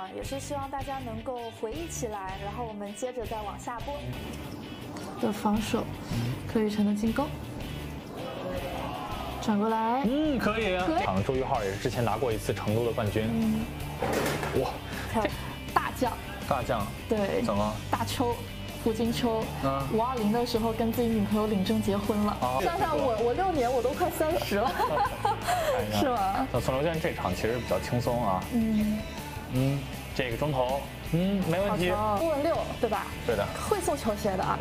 啊，也是希望大家能够回忆起来，然后我们接着再往下播。的防守，柯宇辰的进攻，转过来， 可以。周玉浩也是之前拿过一次成都的冠军。哇， 大将，对， 怎么？ 大邱。胡金秋，520的时候跟自己女朋友领证结婚了。想想我6年我都快30了，是吗？ 那宋刘轩这场其实比较轻松啊。这个中投，没问题。 郭文六对吧？ 对的， 会送球鞋的啊。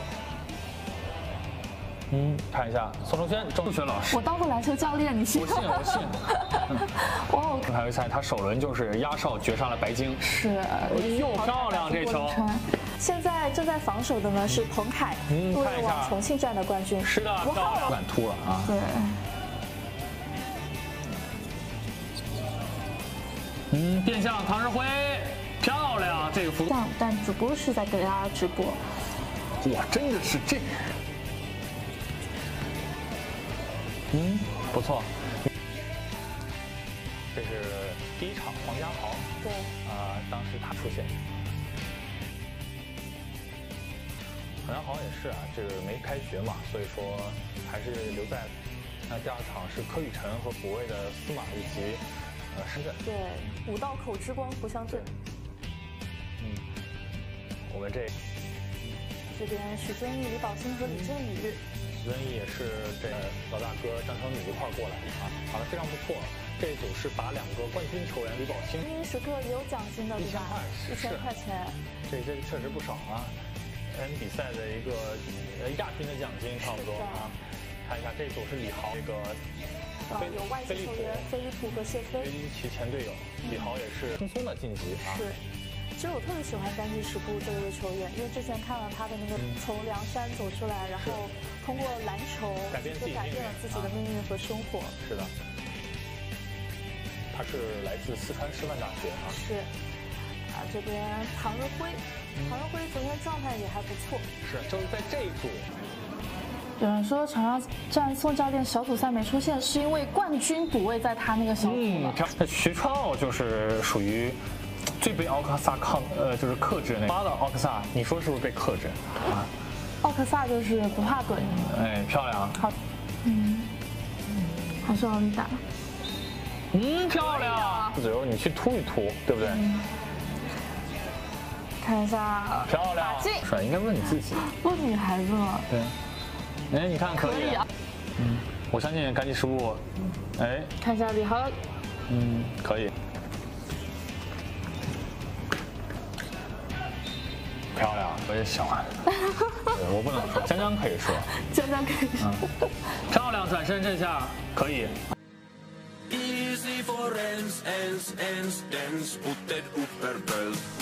看一下宋刘轩，周雪老师。 我当过篮球教练，你信？ 我信。哇！排位赛他首轮就是压哨绝杀了白鲸。 是。 又漂亮这球。 现在正在防守的呢是彭凯，陆人网重庆站的冠军。 是的，不敢突了啊。 对。 变向唐日辉，漂亮，这个幅度。 但主播是在给大家直播。 哇，真的是这。不错。这是第一场黄家豪。 对。 当时他出现。黄家豪也是啊，这个没开学嘛，所以说还是留在。那第二场是柯宇辰和补位的司马以及深圳。 对，武道口之光不相阵。 我们这边许遵义、李宝兴和李振宇。 许遵义也是这老大哥张成宇一块过来啊，打得非常不错。这一组是把2个冠军球员李宝兴。 名时刻也有奖金的，对吧？1000块钱。 这确实不少啊。比赛的一个亚军的奖金差不多啊。看一下这一组是李豪，这个有外籍球员菲利普和谢飞， 其前队友李豪也是轻松的晋级啊。 是，其实我特别喜欢单骑10步这一位球员，因为之前看了他的那个从凉山走出来，然后通过篮球改变了自己的命运和生活。 是的，他是来自四川师范大学啊。 是。这边唐日辉昨天状态也还不错。 是，就是在这一组。 有人说场上站宋教练小组赛没出现，是因为冠军补位在他那个小组。 那徐川奥就是属于最被奥克萨就是克制那发的奥克萨，你说是不是被克制啊？ 奥克萨就是不怕怼。 漂亮。 好，还是奥利达。 漂亮。自由，你去突一突，对不对？ 看一下， 漂亮，是应该问你自己， 问女孩子了。 对，你看可以啊。我相信赶紧失误。 看一下李豪。 可以。漂亮，我也喜欢。我不能说，江可以说。 江可以说。 漂亮，转身这下可以。 Easy for ens, dance, putted upper belt.